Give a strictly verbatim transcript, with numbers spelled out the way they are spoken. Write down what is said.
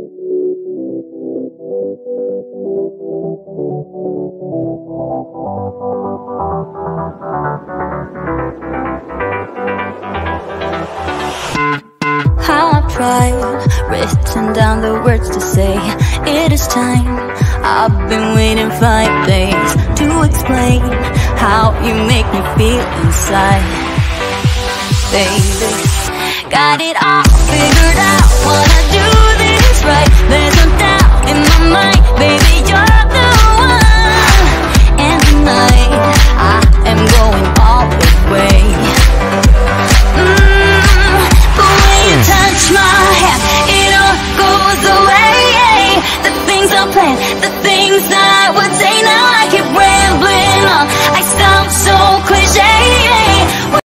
I've tried, written down the words to say it is time. I've been waiting five days to explain how you make me feel inside. Baby, got it all figured out, wanna do this right. There's no doubt in my mind, baby, you're